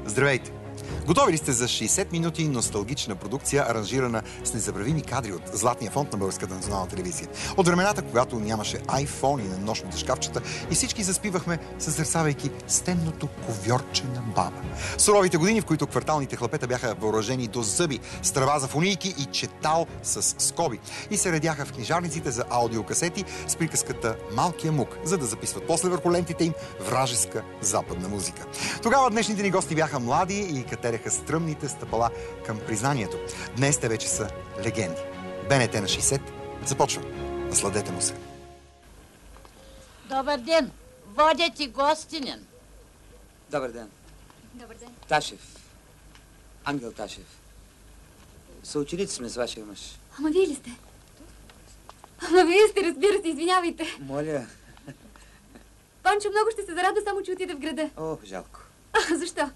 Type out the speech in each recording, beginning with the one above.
Здравейте! Готови ли сте за 60 минути носталгична продукция, аранжирана с незабравими кадри от Златния фонд на Българската национална телевизия? От времената, когато нямаше айфони на нощните шкафчета и всички заспивахме, съзерцавайки стенното ковьорче на баба. Суровите години, в които кварталните хлапета бяха въоръжени до зъби с трава за фунийки и четал с скоби. И се редяха в книжарниците за аудиокасети с приказката «Малкия мук», за да записват после върху лентите им вражеска западна музика. Тогава днешните ни гости бяха млади и катереха стръмните стъпала към признанието. Днес те вече са легенди. БНТ на 60 започва. Насладете му се. Добър ден! Водя ти гостинен. Добър ден. Добър ден. Ташев. Ангел Ташев. Съученици сме с вашия мъж. Ама вие ли сте? Ама вие сте, разбира се, извинявайте. Моля. Панчо много ще се зарадва, само че отиде в града. О, жалко. Защо?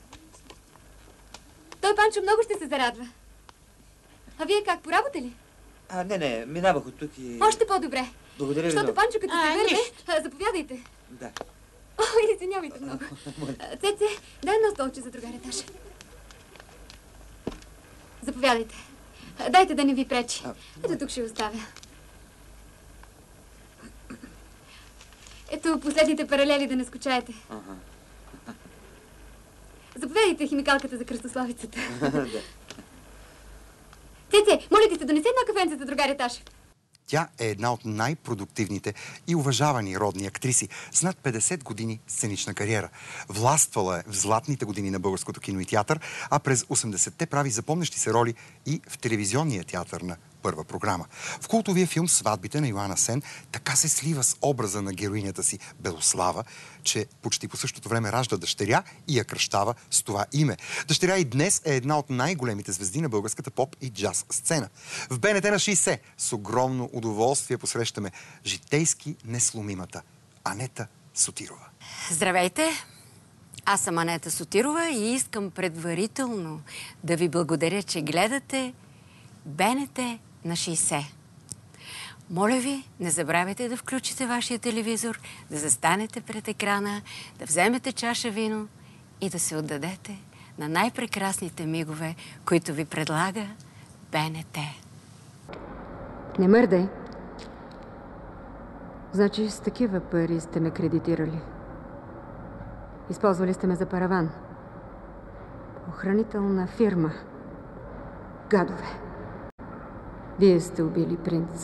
Той Панчо много ще се зарадва. А вие как, по работа ли? Не, минавах от тук и... Още по-добре. Благодаря ви Защото много. Панчо като се върне, заповядайте. Да. О, извинявайте много. Цеце, дай едно столче за другаря Таша. Заповядайте. Дайте да не ви пречи. Ето тук ще оставя. Ето последните паралели да не скучаете. Заповядайте химикалката за кръстословицата. Цеце, моля ти се, донесе едно кафенце за другаря Ташев. Тя е една от най-продуктивните и уважавани родни актриси с над 50 години сценична кариера. Властвала е в златните години на българското кино и театър, а през 80-те прави запомнящи се роли и в телевизионния театър на Първа програма. В култовия филм «Сватбите» на Йоана Сен така се слива с образа на героинята си Белослава, че почти по същото време ражда дъщеря и я кръщава с това име. Дъщеря и днес е една от най-големите звезди на българската поп и джаз сцена. В БНТ на 60 с огромно удоволствие посрещаме житейски несломимата Анета Сотирова. Здравейте! Аз съм Анета Сотирова и искам предварително да ви благодаря, че гледате БНТ на 60. Моля ви, не забравяйте да включите вашия телевизор, да застанете пред екрана, да вземете чаша вино и да се отдадете на най-прекрасните мигове, които ви предлага БНТ. Не мърдай. Значи с такива пари сте ме кредитирали. Използвали сте ме за параван. Охранителна фирма. Гадове. Вие сте убили принц.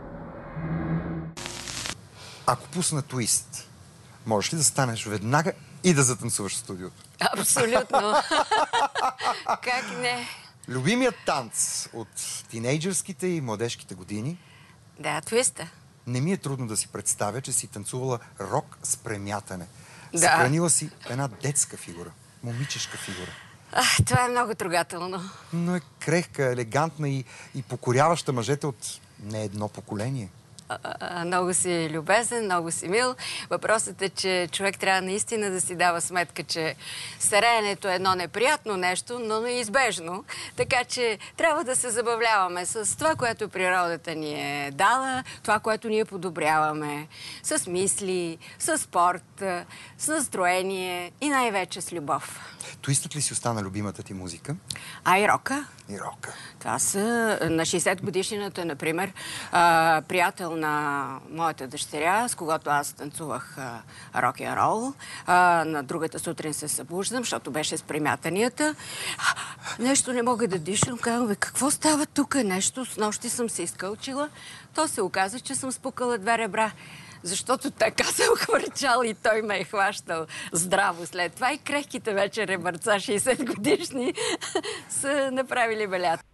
Ако пусна твист, можеш ли да станеш веднага и да затанцуваш в студиото? Абсолютно. Как не? Любимият танц от тинейджърските и младежките години? Да, твиста. Не ми е трудно да си представя, че си танцувала рок с премятане. Да. Съхранила си една детска фигура, момичешка фигура. Това е много трогателно. Но е крехка, елегантна и покоряваща мъжете от не едно поколение. Много си любезен, много си мил. Въпросът е, че човек трябва наистина да си дава сметка, че стареенето е едно неприятно нещо, но неизбежно. Така че трябва да се забавляваме с това, което природата ни е дала, това, което ние подобряваме, с мисли, с спорт, с настроение и най-вече с любов. Твистът ли си остана любимата ти музика? А и рока? И рока. Това са на 60 годишнината, например, приятел на моята дъщеря, с когото аз танцувах рок-н-рол. На другата сутрин се събуждам, защото беше с премятанията. Нещо не мога да дишам. Казвам, какво става тук? Нещо, с нощи съм се изкълчила. То се оказа, че съм спукала 2 ребра. Защото така се охвърчал и той ме е хващал здраво след това. И крехките вече ребърца, 60 годишни, са направили белята.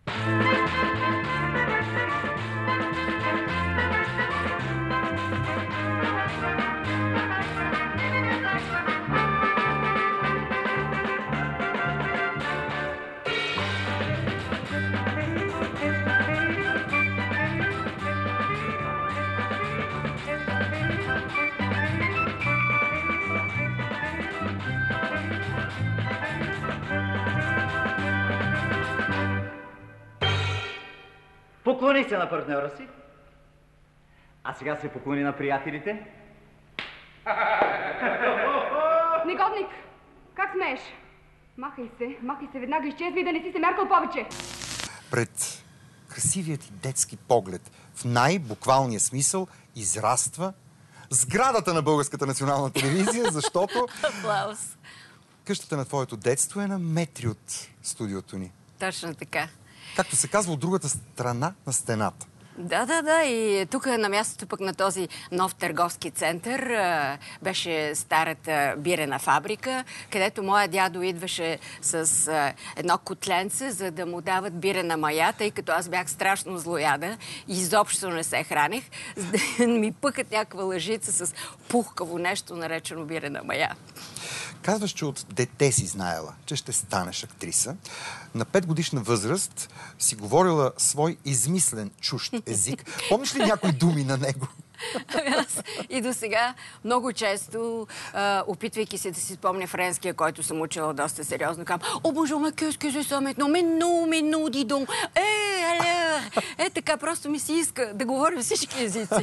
Поклони се на партньора си. А сега се поклони на приятелите. Негодник! Как смееш? Махай се, веднага изчезва и да не си се мяркал повече. Пред красивият ти детски поглед, в най-буквалния смисъл, израства сградата на Българската национална телевизия, защото Аплаус. къщата на твоето детство е на метри от студиото ни. Точно така. Както се казва, от другата страна на стената. Да. И тук на мястото пък на този нов търговски център беше старата бирена фабрика, където моя дядо идваше с едно котленце, за да му дават бирена мая, тъй като аз бях страшно злояда и изобщо не се хранех, за да ми пъкат някаква лъжица с пухкаво нещо, наречено бирена мая. Казваш, че от дете си знаела, че ще станеш актриса. На 5-годишна възраст си говорила свой измислен чужд език. Помниш ли някои думи на него? Аз и до сега много често, опитвайки се да си спомня френския, който съм учила доста сериозно, казвам: "О, bonjour, mais qu'est-ce que je suis maintenant? Mais non, dis donc. Така просто ми се иска да говоря всички езици."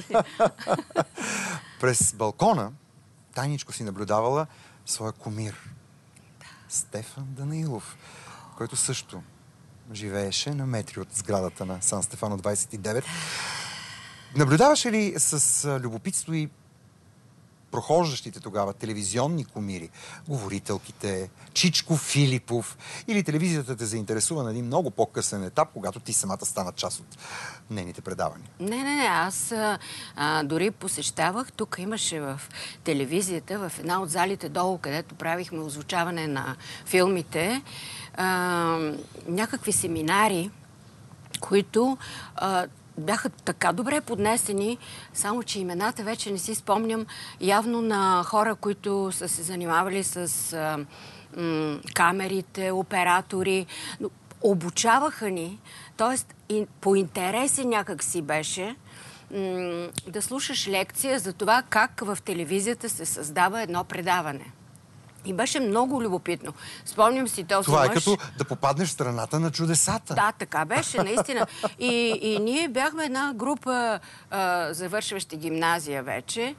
През балкона тайничко си наблюдавала своя кумир. Стефан Данаилов, който също живееше на метри от сградата на Сан Стефано 29. Наблюдаваше ли с любопитство и прохождащите тогава телевизионни кумири, говорителките, Чичко Филипов, или телевизията те заинтересува на един много по-късен етап, когато ти самата стана част от нейните предавания? Не. Аз дори посещавах. Тук имаше в телевизията, в една от залите долу, където правихме озвучаване на филмите, някакви семинари, които бяха така добре поднесени, само че имената вече не си спомням, явно на хора, които са се занимавали с камерите, оператори. Но обучаваха ни, т.е. по интереси някак си беше да слушаш лекция за това как в телевизията се създава едно предаване. И беше много любопитно. Спомням си този Това мъж. е като да попаднеш в страната на чудесата. Да, така беше, наистина. И ние бяхме една група завършващи гимназия вече,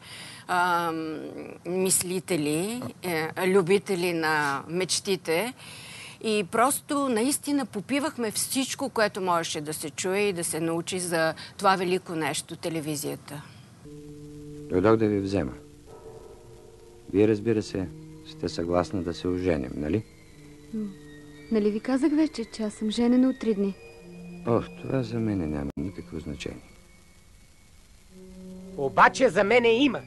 мислители, любители на мечтите. И просто наистина попивахме всичко, което можеше да се чуе и да се научи за това велико нещо, телевизията. Дойдох да ви взема. Вие, разбира се, сте съгласна да се оженим, нали? Нали ви казах вече, че аз съм женена от 3 дни? Това за мен няма никакво значение. Обаче за мене има.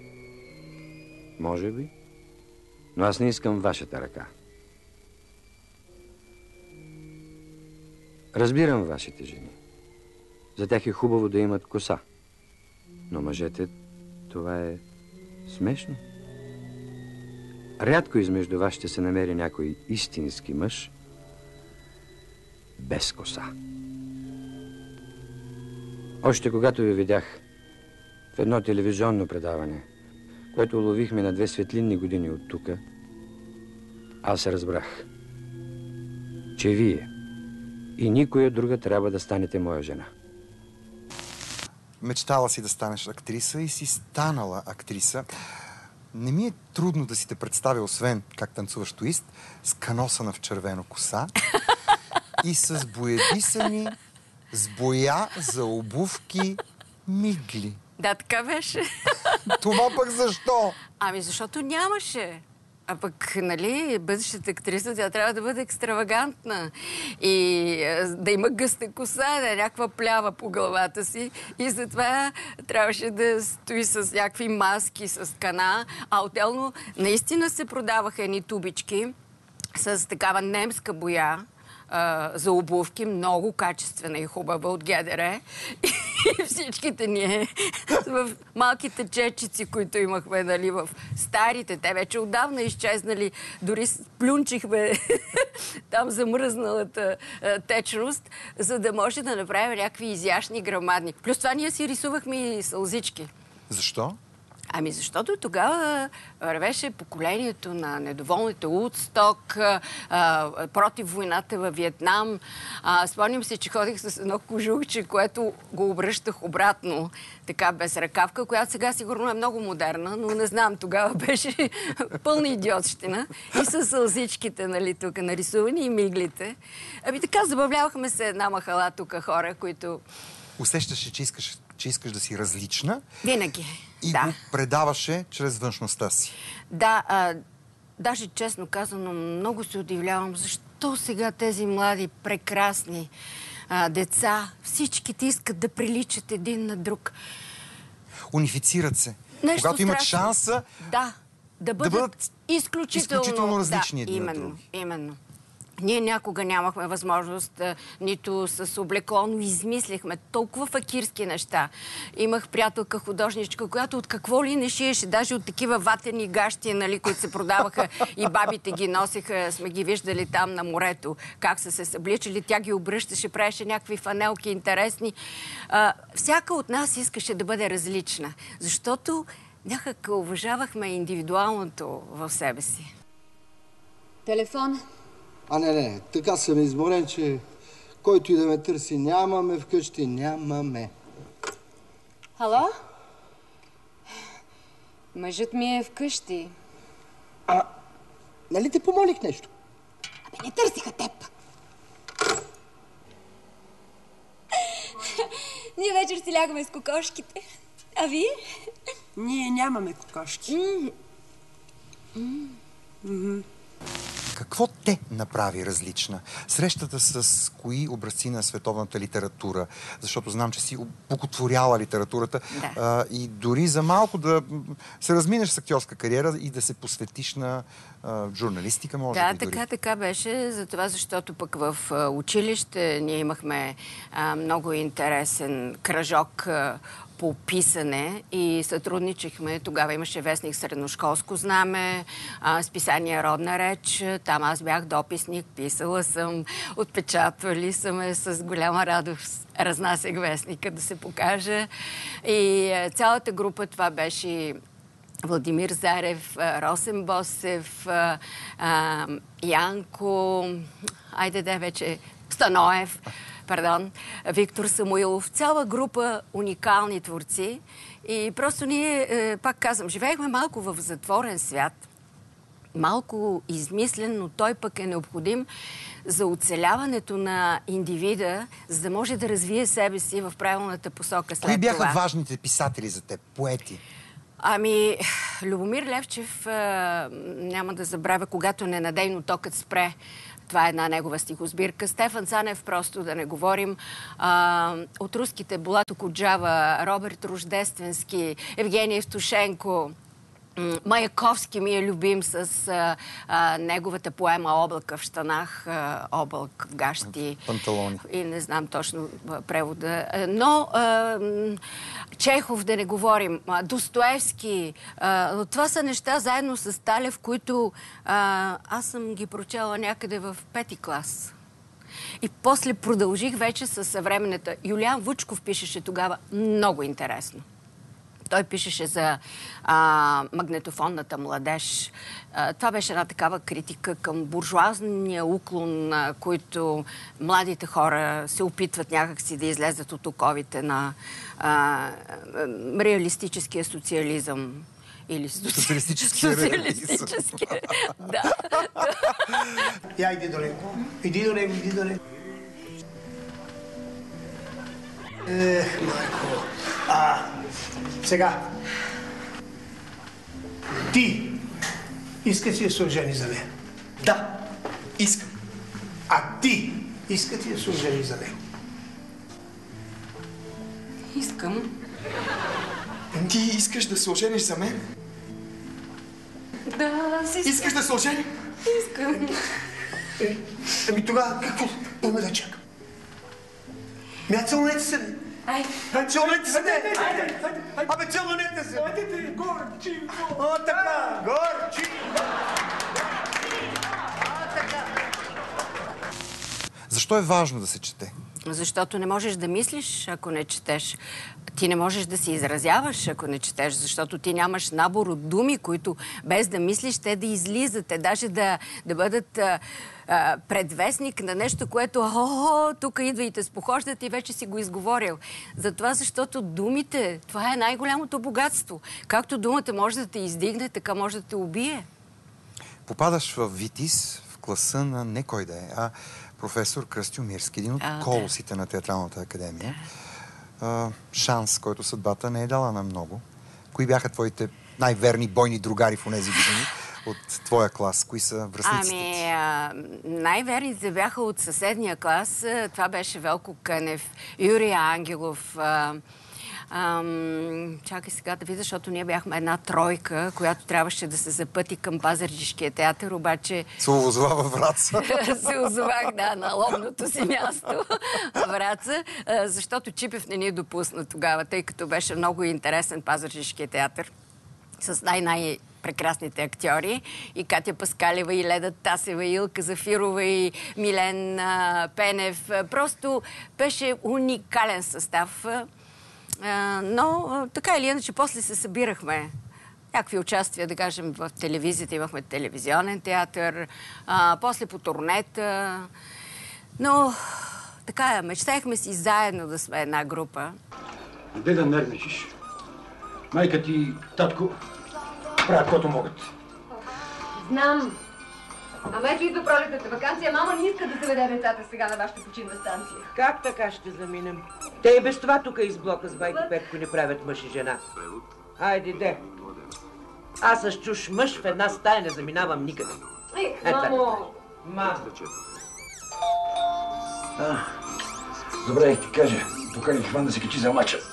Може би, но аз не искам вашата ръка. Разбирам вашите жени. За тях е хубаво да имат коса. Но мъжете, това е смешно. Рядко измежду вас ще се намери някой истински мъж без коса. Още когато ви видях в едно телевизионно предаване, което уловихме на 2 светлинни години от тука, аз разбрах, че вие и никоя друга трябва да станете моя жена. Мечтала си да станеш актриса и си станала актриса. Не ми е трудно да си те представя, освен как танцуваш туист, с каносана в червено коса и с боядисани, с боя за обувки мигли. Да, така беше. Това пък защо? Ами защото нямаше. А пък, нали, бъдещата актриса, тя трябва да бъде екстравагантна и да има гъста коса, да е някаква плява по главата си. И затова трябваше да стои с някакви маски, с кана. А отделно наистина се продаваха едни тубички с такава немска боя за обувки, много качествена и хубава от ГДР. И всичките ние в малките чечици, които имахме, нали, в старите, те вече отдавна изчезнали, дори плюнчихме там замръзналата течност, за да може да направим някакви изящни грамадни. Плюс това ние си рисувахме и сълзички. Защо? Ами защото тогава вървеше поколението на недоволните Удсток, против войната във Виетнам. Спомням се, че ходих с едно кожухче, което го обръщах обратно, така без ръкавка, която сега сигурно е много модерна, но не знам, тогава беше пълна идиотщина. И с сълзичките, нали, тук нарисувани и миглите. Ами така, забавлявахме се една махала тук хора, които... Усещаше, че искаш да си различна. Винаги, и да. го предаваше чрез външността си. Да, даже честно казано, много се удивлявам, защо сега тези млади, прекрасни деца, всичките искат да приличат един на друг. Унифицират се. Нещо когато имат страшно. шанса да бъдат изключително различни едни именно, на други. Именно. Ние някога нямахме възможност нито с облекло, но измислихме толкова факирски неща. Имах приятелка художничка, която от какво ли не шиеше, даже от такива ватени гащи, нали, които се продаваха и бабите ги носиха, сме ги виждали там на морето, как са се събличали, тя ги обръщаше, правеше някакви фанелки интересни. Всяка от нас искаше да бъде различна, защото някак уважавахме индивидуалното в себе си. Телефон. Не. Така съм изморен, че който и да ме търси, нямаме вкъщи, нямаме. Ало? Мъжът ми е вкъщи. Нали те помолих нещо? Не търсиха теб. Ние вечер си лягаме с кокошките. А вие? Ние нямаме кокошки. Какво те направи различна? Срещата с кои образци на световната литература? Защото знам, че си покотворяла литературата. Да. И дори за малко да се разминеш с актьорска кариера и да се посветиш на журналистика, може би дори. Така беше. Затова, защото пък в училище ние имахме много интересен кръжок по писане и сътрудничихме. Тогава имаше вестник Средношколско знаме, списание Родна реч. Там аз бях дописник, писала съм, отпечатвали са ме с голяма радост. Разнасях вестника да се покаже. И цялата група, това беше Владимир Зарев, Росен Босев, Янко, вече Станоев, Виктор Самуилов, цяла група уникални творци. И просто ние, пак казвам, живеехме малко в затворен свят, малко измислен, но той пък е необходим за оцеляването на индивида, за да може да развие себе си в правилната посока след това. Кои бяха важните писатели за теб, поети? Ами, Любомир Левчев, няма да забравя, когато ненадейно токът спре. Това е една негова стихосбирка. Стефан Цанев, просто да не говорим. От руските Булато Коджава, Роберт Рождественски, Евгений Евтушенко. Маяковски ми е любим с неговата поема «Облака в щанах», «Облак в гащи». Панталони. И не знам точно превода. Но Чехов, да не говорим, Достоевски. Това са неща заедно с Талев, които аз съм ги прочела някъде в 5-ти клас. И после продължих вече със съвременната. Юлиан Вучков пишеше тогава много интересно. Той пишеше за магнетофонната младеж. Това беше една такава критика към буржуазния уклон, който младите хора се опитват някакси да излезат от оковите на реалистическия социализъм. Или социалистическия реализъм. Да. Я иди до него. Иди до него. Майко. Сега. Ти искаш ли да се ожени за мен? Да, искам. А ти искаш ли да се ожени за него? Искам. Ти искаш да се ожениш за мен? Да, Искаш да се оженим? Искам. Ами тогава какво? Има да чакам. Целунете се. Целунете се! Абе, целунете се! Горчиво! О, така! Горчиво! Защо е важно да се чете? Защото не можеш да мислиш, ако не четеш. Ти не можеш да се изразяваш, ако не четеш, защото ти нямаш набор от думи, които без да мислиш, те да излизат, те даже да бъдат предвестник на нещо, което тук идва и те спохождат и вече си го изговорил. Затова, защото думите, това е най-голямото богатство. Както думата може да те издигне, така може да те убие. Попадаш в ВИТИС, в класа на не кой да е, а професор Кръстю Мирски, един от колосите на Театралната академия. Шанс, който съдбата не е дала на много. Кои бяха твоите най-верни бойни другари в онези години от твоя клас? Кои са връстниците? Най-верните бяха от съседния клас. Това беше Велко Кънев, Юрий Ангелов. Чакай сега да видя, защото ние бяхме една тройка, която трябваше да се запъти към Пазарджишкия театър, обаче... Се озова във Враца. Се озовах, да, на лобното си място във Враца, защото Чипев не ни допусна тогава, тъй като беше много интересен Пазарджишкия театър с най-прекрасните актьори. И Катя Паскалева, и Леда Тасева, и Илка Зафирова, и Милен Пенев. Просто беше уникален състав. Но така или иначе, после се събирахме. Някакви участия, да кажем, в телевизията. Имахме телевизионен театър, после по турнета. Но така, мечтаехме си заедно да сме една група. Де да нервничиш? Майка ти и татко правят каквото могат. Знам. Ама ето идва пролетната ваканция. Мама не иска да заведе децата сега на вашата почивна станция. Как така ще заминем? Те и без това тук из блока с байки Петко не правят мъж и жена. Айде, де. Аз с чуш мъж в една стая не заминавам никъде. Мамо! Добре, ти кажа. Поканих Иван да се качи за мача.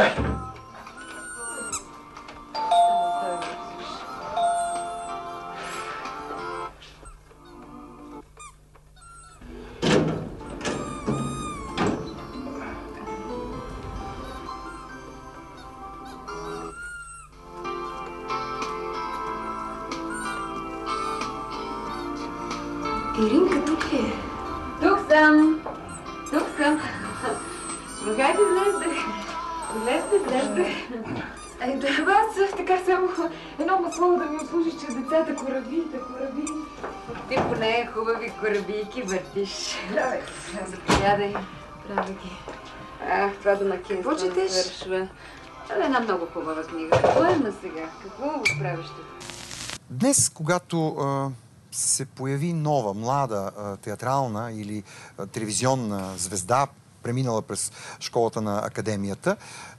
Иринка, тук ли е? Тук съм. Хайде, влезте. Да, аз така само едно масло да ми обслужиш, че децата кораби. Ти поне хубави корабийки въртиш. Здравей. Заповядай. Прави ги. Това домакинство Какво четеш? свършва. Една много хубава книга. Какво има сега? Какво правиш тук? Днес, когато се появи нова, млада театрална или телевизионна звезда, преминала през школата на академията,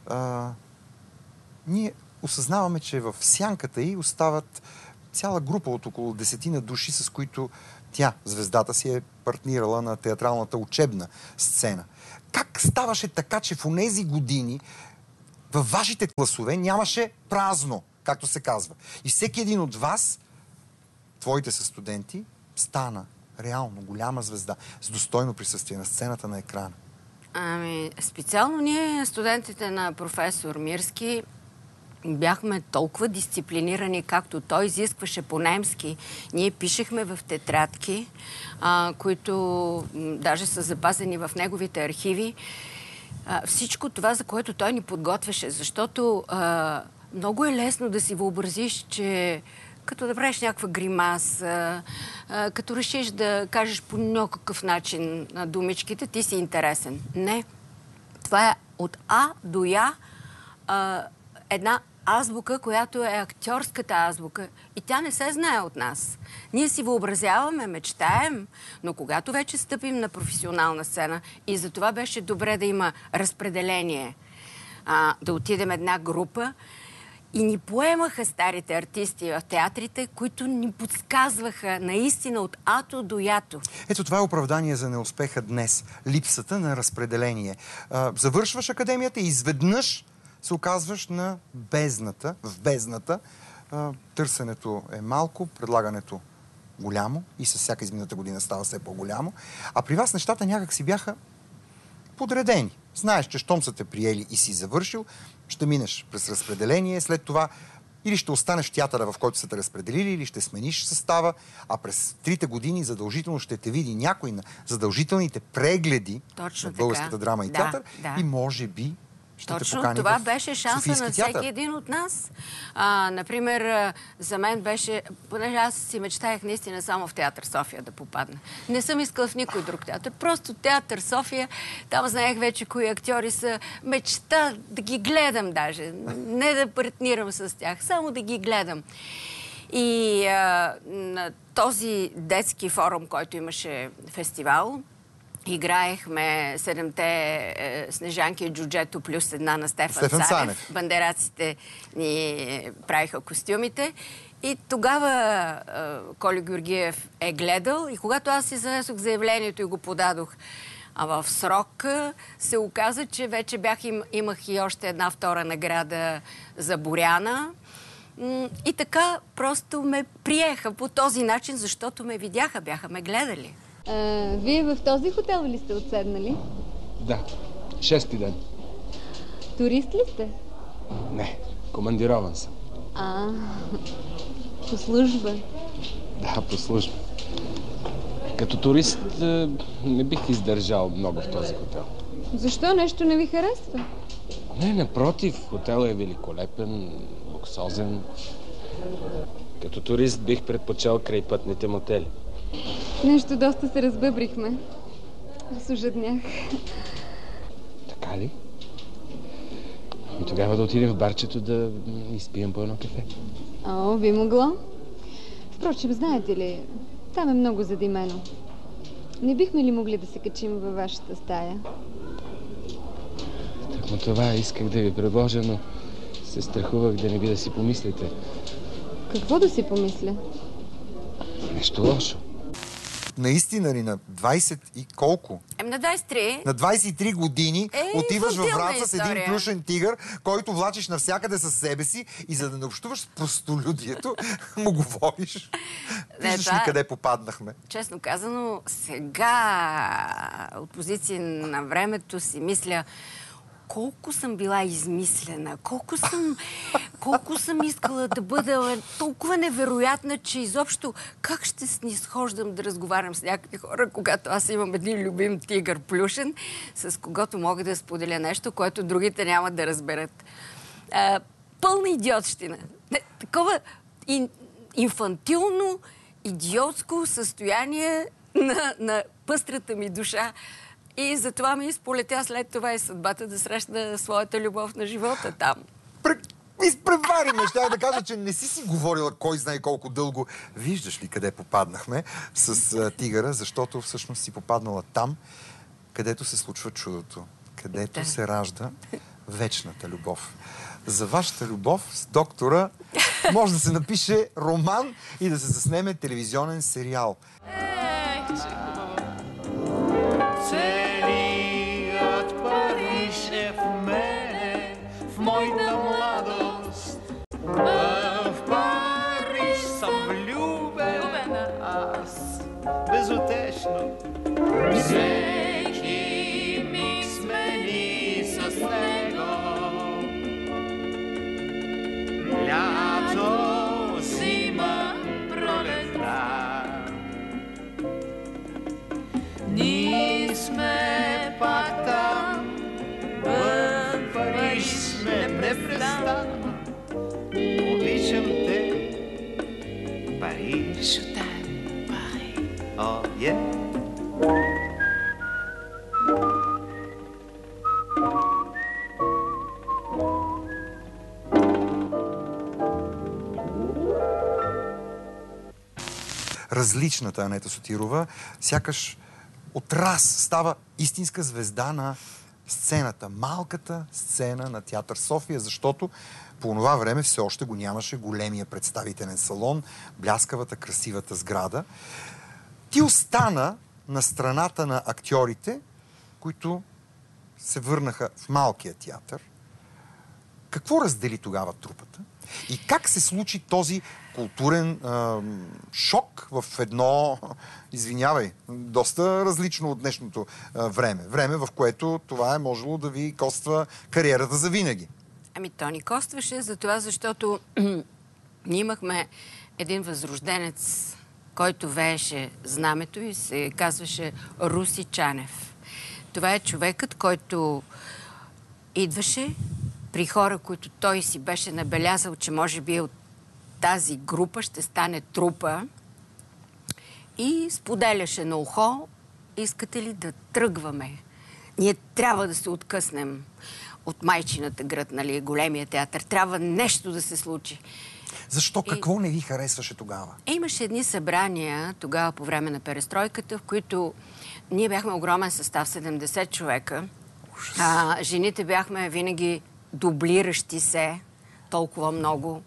ние осъзнаваме, че в сянката й остават цяла група от около 10 души, с които тя, звездата, си е партнирала на театралната учебна сцена. Как ставаше така, че в онези години във вашите класове нямаше празно, както се казва? И всеки един от вас, твоите са студенти, стана реално голяма звезда с достойно присъствие на сцената, на екрана. Специално ние, студентите на професор Мирски, бяхме толкова дисциплинирани, както той изискваше по-немски. Ние пишехме в тетрадки, които даже са запазени в неговите архиви. Всичко това, за което той ни подготвяше, защото много е лесно да си въобразиш, че като да правиш някаква гримаса, като решиш да кажеш по някакъв начин на думичките, ти си интересен. Не. Това е от А до Я една азбука, която е актьорската азбука. И тя не се знае от нас. Ние си въобразяваме, мечтаем, но когато вече стъпим на професионална сцена, и за това беше добре да има разпределение, да отидем една група, и ни поемаха старите артисти в театрите, които ни подсказваха наистина от ато до ято. Ето това е оправдание за неуспеха днес. Липсата на разпределение. Завършваш академията и изведнъж се оказваш на бездната, в бездната. Търсенето е малко, предлагането голямо и с всяка измината година става все по-голямо. А при вас нещата някак си бяха подредени. Знаеш, че щом са те приели и си завършил, ще минеш през разпределение, след това Или ще останеш в театъра, в който са те разпределили, или ще смениш състава, а през 3 години задължително ще те види някой на задължителните прегледи на Българската драма и театър и може би ще те покани това в беше шанса Софийски на театър. всеки един от нас. Например, за мен беше, понеже аз си мечтаях наистина само в театър София да попадна. Не съм искала в никой друг театър. Просто театър София, там знаех вече кои актьори са. Мечта да ги гледам даже. Не да партнирам с тях, само да ги гледам. И на този детски форум, който имаше фестивал, играехме 7-те Снежанки и Джуджето плюс една на Стефан Цанев. Бандераците ни правиха костюмите. И тогава Колю Георгиев е гледал и когато аз си занесох заявлението и го подадох в срок, се оказа, че вече имах и още една втора награда за Боряна. И така просто ме приеха по този начин, защото ме видяха, бяха ме гледали. Вие в този хотел ли сте отседнали? Да, 6-ти ден. Турист ли сте? Не, командирован съм. По служба? Да, по служба. Като турист не бих издържал много в този хотел. Защо? Нещо не ви харесва? Не, напротив, хотелът е великолепен, луксозен. Като турист бих предпочел крайпътните мотели. Нещо доста се разбъбрихме. Аз ожеднях. Така ли? И тогава да отидем в барчето да изпием по едно кафе. Би могло. Впрочем, знаете ли, там е много задимено. Не бихме ли могли да се качим във вашата стая? Но това исках да ви предложа, но се страхувах да не би да си помислите. Какво да си помисля? Нещо лошо. Наистина ли на 20 и колко? На 23. На 23 години отиваш във Враца с един плюшен тигър, който влачиш навсякъде със себе си и за да не общуваш с простолюдието, му говориш. Виждаш ли къде попаднахме? Честно казано, сега от позиция на времето си мисля, колко съм била измислена, колко съм искала да бъда толкова невероятна, че изобщо как ще снизхождам да разговарям с някакви хора, когато аз имам един любим тигър плюшен, с когото мога да споделя нещо, което другите няма да разберат. Пълна идиотщина. Такова инфантилно, идиотско състояние на пъстрата ми душа. И затова ми изполетя след това и съдбата да срещна своята любов на живота там. Изпревариме, щях да кажа, че не си говорила кой знае колко дълго. Виждаш ли къде попаднахме с тигъра, защото всъщност си попаднала там, където се случва чудото, където се ражда вечната любов. За вашата любов с доктора може да се напише роман и да се заснеме телевизионен сериал. Целият Париж е в мене, в моята младост. В Париж съм влюбена аз, безутешно. Всеки миг смени с него. Лято, зима, пролетта. Ние сме пак там, в Париж сме непрестанно. Обичам те, Париж. О, Различната Анета Сотирова, сякаш от раз става истинска звезда на сцената. Малката сцена на театър София, защото по това време все още го нямаше големия представителен салон, бляскавата, красивата сграда. Ти остана на страната на актьорите, които се върнаха в малкия театър. Какво раздели тогава трупата? И как се случи този културен шок в едно, извинявай, доста различно от днешното време. Време, в което това е можело да ви коства кариерата за винаги. Ами то ни костваше за това, защото ние имахме един възрожденец, който вееше знамето и се казваше Руси Чанев. Това е човекът, който идваше при хора, които той си беше набелязал, че може би от тази група ще стане трупа и споделяше на ухо: искате ли да тръгваме? Ние трябва да се откъснем от майчината град, нали, големия театър. Трябва нещо да се случи. Защо? Какво не ви харесваше тогава? Имаше едни събрания тогава по време на перестройката, в които ние бяхме огромен състав, 70 човека. Жените бяхме винаги дублиращи се толкова много.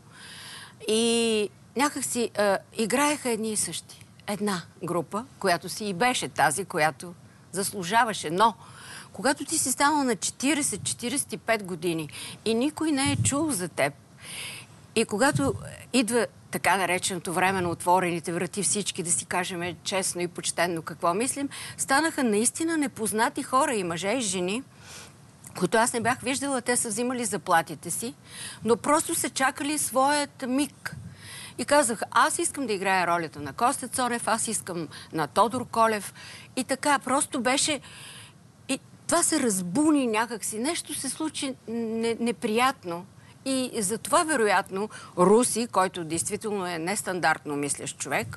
И някак си играеха едни и същи. Една група, която си и беше тази, която заслужаваше. Но когато ти си станал на 40-45 години и никой не е чул за теб, и когато идва така нареченото време на отворените врати, всички да си кажем честно и почтенно какво мислим, станаха наистина непознати хора, и мъже, и жени, които аз не бях виждала. Те са взимали заплатите си, но просто са чакали своят миг. И казах: аз искам да играя ролята на Коста Цонев, аз искам на Тодор Колев. И така, просто беше... И това се разбуни някакси. Нещо се случи неприятно. И затова, вероятно, Руси, който действително е нестандартно мислещ човек,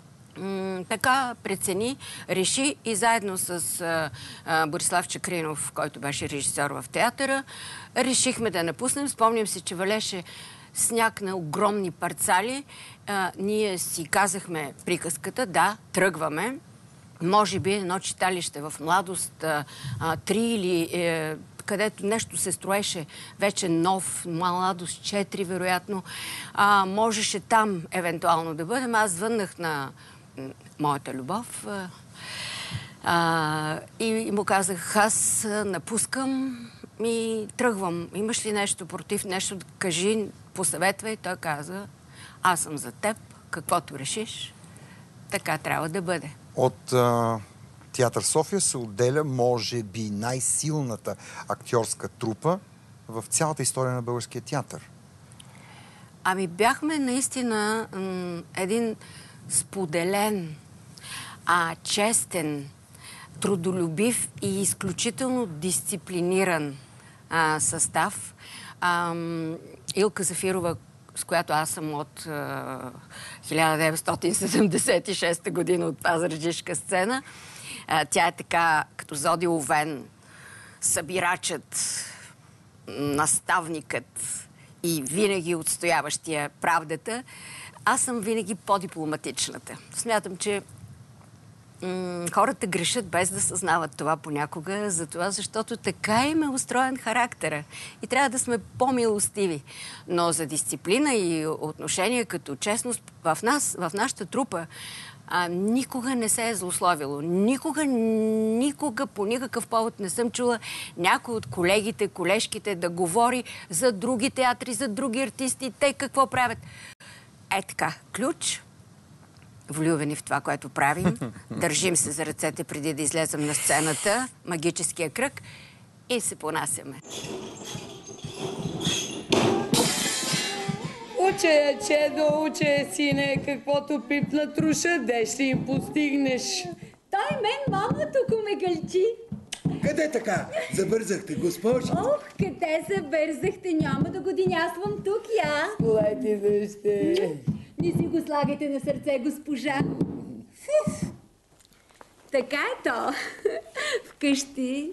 така прецени, реши и заедно с Борислав Чакринов, който беше режисьор в театъра, решихме да напуснем. Спомням си, че валеше сняг на огромни парцали. Ние си казахме приказката: да, тръгваме. Може би едно читалище в Младост, 3 или... където нещо се строеше вече нов, Младост 4, вероятно. Можеше там евентуално да бъдем. Аз звъннах на моята любов и му казах: аз напускам и тръгвам. Имаш ли нещо против, нещо да кажи, посъветвай. Той каза: аз съм за теб, каквото решиш, така трябва да бъде. От Театър София се отделя, може би, най-силната актьорска трупа в цялата история на българския театър. Ами бяхме наистина един споделен, честен, трудолюбив и изключително дисциплиниран състав. Илка Зафирова, с която аз съм от 1976 година от пазарджишка сцена. Тя е така, като Зоди Овен, събирачът, наставникът и винаги отстояващия правдата. Аз съм винаги по-дипломатичната. Смятам, че хората грешат без да съзнават това понякога, защото така им е устроен характера. И трябва да сме по-милостиви. Но за дисциплина и отношение като честност в нашата трупа, никога не се е злословило. Никога по никакъв повод не съм чула някой от колегите, колежките да говори за други театри, за други артисти, те какво правят. Е така, ключ, влюбени в това, което правим, държим се за ръцете преди да излезем на сцената, магическия кръг, и се понасяме. Уче, чедо, уче, сине, каквото пипна труша, де ще им постигнеш. Той мен, мама, тук ме гълчи. Къде така? Забързахте, госпожо? Ох, къде забързахте? Няма да годиняствам тук, я. Лети заще. Не си го слагайте на сърце, госпожа. Така е то. Вкъщи.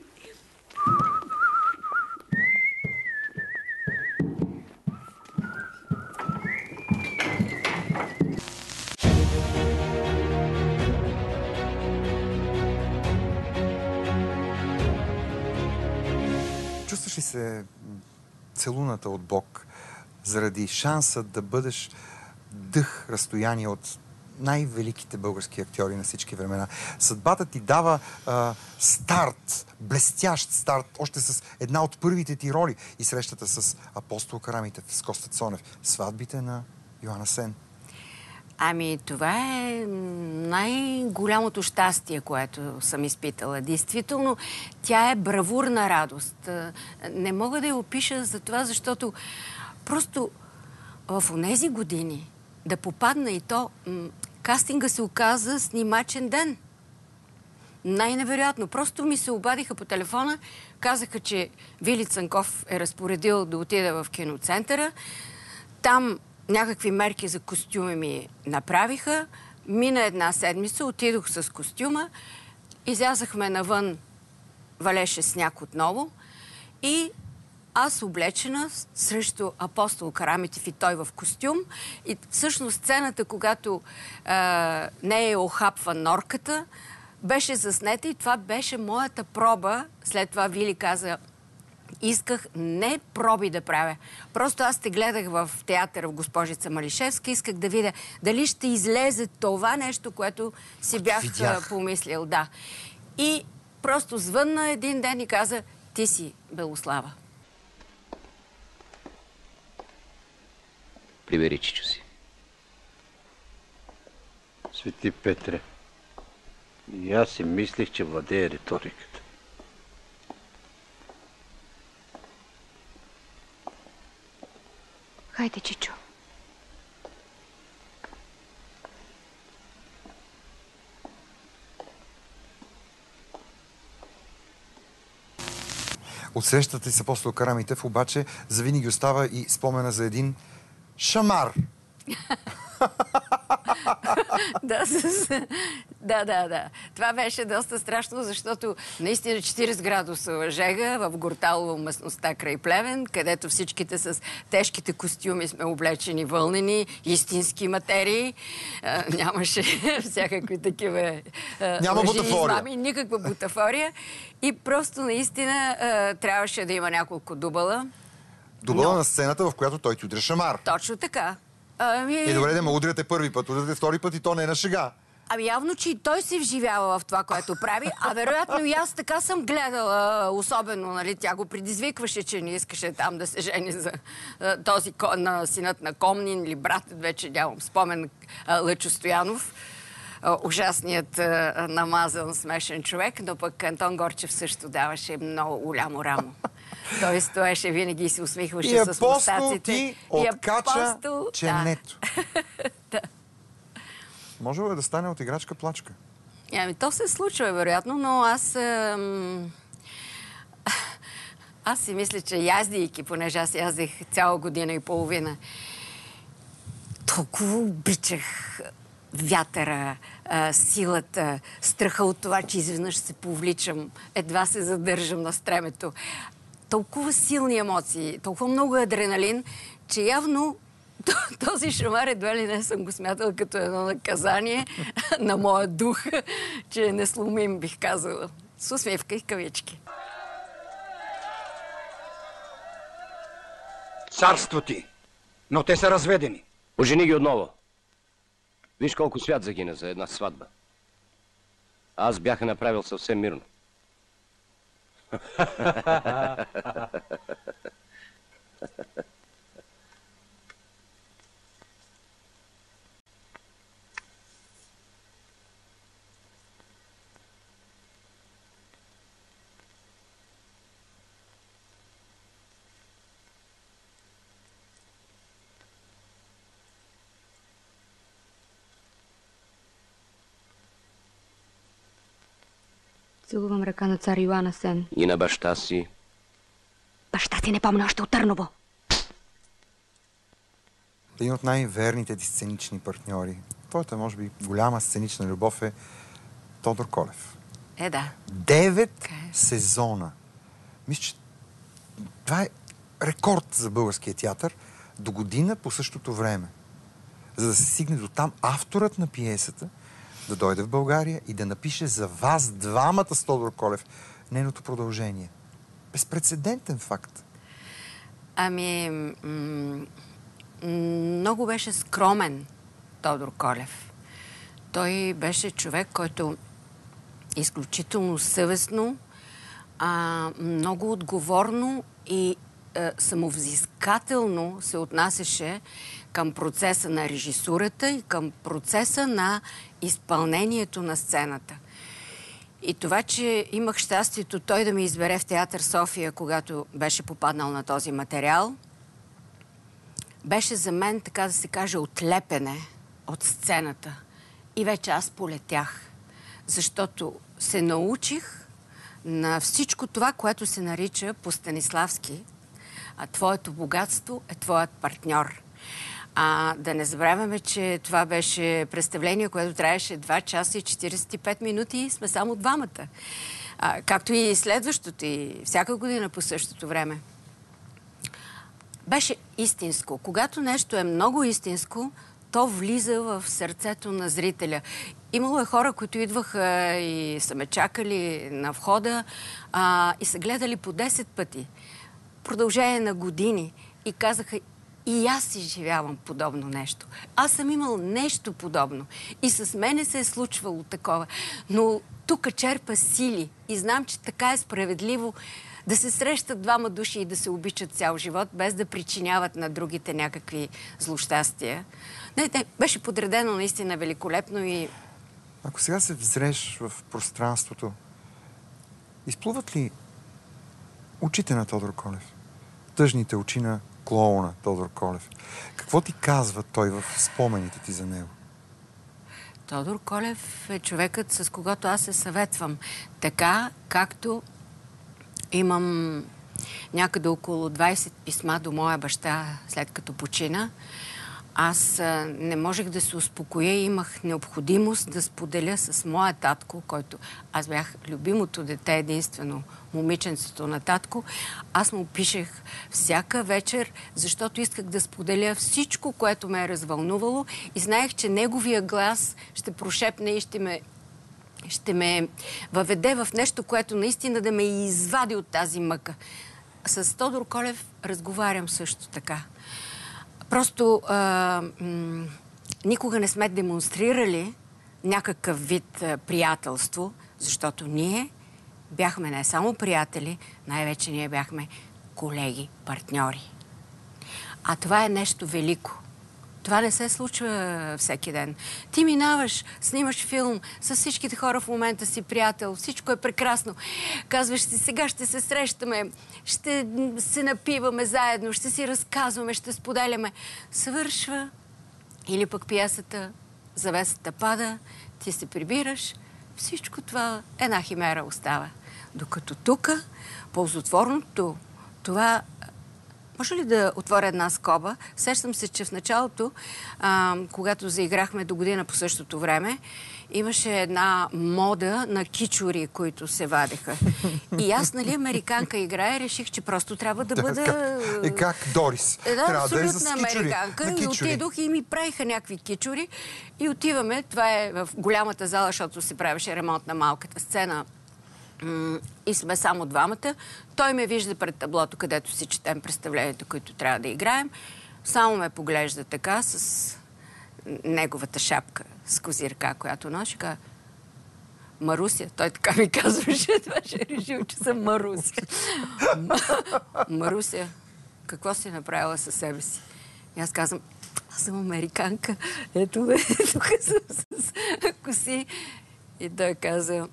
Чувстваш ли се целуната от Бог заради шанса да бъдеш дъх разстояние от най-великите български актьори на всички времена? Съдбата ти дава старт, блестящ старт, още с една от първите ти роли и срещата с Апостол Карамитов, с Коста Цонев, сватбите на Йоанна Сен. Ами, това е най-голямото щастие, което съм изпитала. Действително, тя е бравурна радост. Не мога да я опиша за това, защото просто в онези години да попадна и то, кастинга се оказа снимачен ден. Най-невероятно. Просто ми се обадиха по телефона, казаха, че Вили Цанков е разпоредил да отида в киноцентъра. Там някакви мерки за костюми ми направиха. Мина една седмица, отидох с костюма, излязахме навън, валеше сняг отново и аз облечена срещу Апостол Карамитов и той в костюм. И всъщност сцената, когато не е охапва норката, беше заснета и това беше моята проба. След това Вили каза, исках не проби да правя. Просто аз те гледах в театъра в Госпожица Малишевска, исках да видя дали ще излезе това нещо, което си бях помислил. Да. И просто звънна един ден и каза, ти си Белослава. Прибери, чичо си. Свети Петре, и аз си мислех, че владее риториката. Хайде, чичо. От срещата с Апостол Карамитов обаче завинаги остава и спомена за един шамар. Да. Това беше доста страшно, защото наистина 40 градуса жега в Горталово, местността край Плевен, където всичките с тежките костюми сме облечени вълнени, истински материи. Нямаше всякакви такива няма бутафория. Никаква бутафория. И просто наистина трябваше да има няколко дубала. Дубала на сцената, в която той ти удря шамар. Точно така. И добре, да ме удряте първи път, удряте втори път и то не е на шега. Ами явно, че и той се вживява в това, което прави, а вероятно и аз така съм гледала, особено, нали, тя го предизвикваше, че не искаше там да се жени за този на синът на Комнин или братът, вече нямам спомен, Лъчо Стоянов. Ужасният намазан, смешен човек, но пък Антон Горчев също даваше много голямо рамо. Той стоеше винаги и се усмихваше с мустаците. И откача ченето. Да. Може ли да стане от играчка плачка? Ами, то се случва, вероятно, но аз си мисля, че яздейки, понеже аз яздих цяла година и половина, толкова обичах вятъра, силата, страха от това, че изведнъж се повличам, едва се задържам на стремето. Толкова силни емоции, толкова много адреналин, че явно този шамар едва ли не съм го смятала като едно наказание на моя дух, че е несломим, бих казала. С усмивка и кавички. Царство ти! Но те са разведени. Ожени ги отново. Виж колко свят загина за една сватба. Аз бях направил съвсем мирно. Целувам ръка на цар Йоан Асен. И на баща си. Баща си не помня още от Търново. Един от най-верните ти сценични партньори. Твоята, може би, голяма сценична любов е Тодор Колев. Да. 9 сезона. Мисля, че това е рекорд за българския театър. До година по същото време. За да се стигне до там авторът на пиесата да дойде в България и да напише за вас двамата с Тодор Колев нейното продължение. Безпрецедентен факт. Ами, много беше скромен Тодор Колев. Той беше човек, който изключително съвестно, много отговорно и самовзискателно се отнасяше към процеса на режисурата и към процеса на изпълнението на сцената. И това, че имах щастието той да ме избере в Театър София, когато беше попаднал на този материал, беше за мен, така да се каже, отлепене от сцената. И вече аз полетях, защото се научих на всичко това, което се нарича по Станиславски. Твоето богатство е твоят партньор. Да не забравяме, че това беше представление, което траеше 2 часа и 45 минути и сме само двамата. Както и следващото, и всяка година по същото време. Беше истинско. Когато нещо е много истинско, то влиза в сърцето на зрителя. Имало е хора, които идваха и са ме чакали на входа и са гледали по 10 пъти. Продължение на години. И казаха, и аз си живявам подобно нещо. Аз съм имал нещо подобно. И с мене се е случвало такова. Но тук черпа сили. И знам, че така е справедливо да се срещат двама души и да се обичат цял живот, без да причиняват на другите някакви злощастия. Не, беше подредено наистина великолепно и... Ако сега се взреш в пространството, изплуват ли очите на Тодор Колев? Тъжните очи на клоуна Тодор Колев. Какво ти казва той в спомените ти за него? Тодор Колев е човекът, с когото аз се съветвам. Така, както имам някъде около 20 писма до моя баща, след като почина. Аз не можех да се успокоя и имах необходимост да споделя с моя татко, който аз бях любимото дете, единствено момиченцето на татко. Аз му пишех всяка вечер, защото исках да споделя всичко, което ме е развълнувало и знаех, че неговия глас ще прошепне и ще ме въведе в нещо, което наистина да ме извади от тази мъка. С Тодор Колев разговарям също така. Просто никога не сме демонстрирали някакъв вид приятелство, защото ние бяхме не само приятели, най-вече ние бяхме колеги, партньори. А това е нещо велико. Това не се случва всеки ден. Ти минаваш, снимаш филм, с всичките хора в момента си приятел, всичко е прекрасно. Казваш си, сега ще се срещаме, ще се напиваме заедно, ще си разказваме, ще споделяме. Свършва или пък пиесата, завесата пада, ти се прибираш, всичко това една химера остава. Докато тук, ползотворното, това... Може ли да отворя една скоба? Сещам се, че в началото, когато заиграхме до година по същото време, имаше една мода на кичури, които се вадеха. И аз, нали, американка играя, реших, че просто трябва да бъда... И как Дорис? Една абсолютна американка. И отидох и ми правиха някакви кичури. И отиваме, това е в голямата зала, защото се правеше ремонт на малката сцена. И сме само двамата. Той ме вижда пред таблото, където си четем представлението, които трябва да играем. Само ме поглежда така, с неговата шапка с козирка, която носи. Маруся. Той така ми казваше. Това ще решил, че съм Маруся. Маруся, какво си направила със себе си? И аз казвам, аз съм американка. Ето бе, тук съм с коси. И той каза,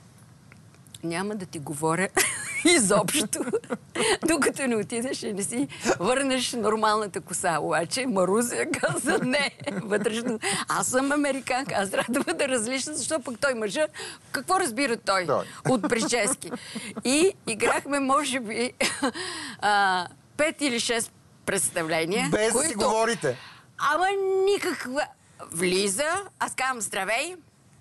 няма да ти говоря изобщо, докато не отидеш и не си върнеш нормалната коса. Обаче Маруся каза, не, вътрешно. Аз съм американка, аз трябва да бъда различна, защото пък той мъжа, какво разбира той от прически? И играхме, може би, 5 или 6 представления. Без да си говорите. Ама никаква... Влиза, аз казвам, здравей.